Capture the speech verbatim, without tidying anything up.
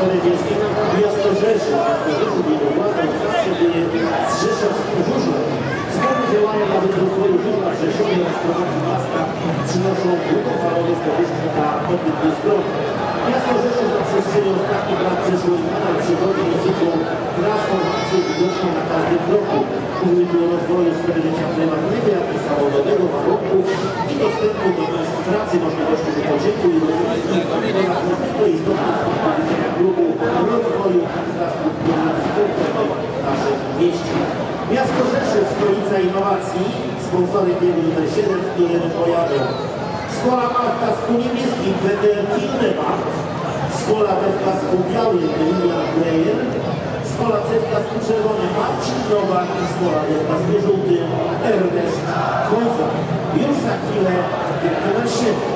czterdzieści. Miasto Rzeszów, miasto Rzeszów jego władzą zawsze były z rzeszowskim żużlem. Wspólne działania na rzecz rozwoju żużla w Rzeszowie oraz promocji miasta przynoszą długofalowe korzyści dla obydwu stron. Miasto Rzeszów na przestrzeni ostatnich lat przeszło i nadal przechodzi niezwykłą transformację widoczną na każdym kroku. Mówimy tu o rozwoju sfery życia prywatnego, jak i zawodowego, warunków i dostępu do miejsc pracy, możliwości wypoczynku i rozwoju oraz niezwykle istotne z punktu widzenia klubu rozwoju infrastruktury sportowej w naszym mieście. Miasto Rzeszów, stolica innowacji, sponsorem biegu numer siedem, w którym pojadą Szkoła Pawka z kół niebieskim, Peter Kildemann, Szkoła Pawka z kół białym, William Breyer, Szkoła Cewka z kół czerwonym, Marcin Nowak i Szkoła Cewka z kół żółtym, Ernest Koza. Już za chwilę numer siedem.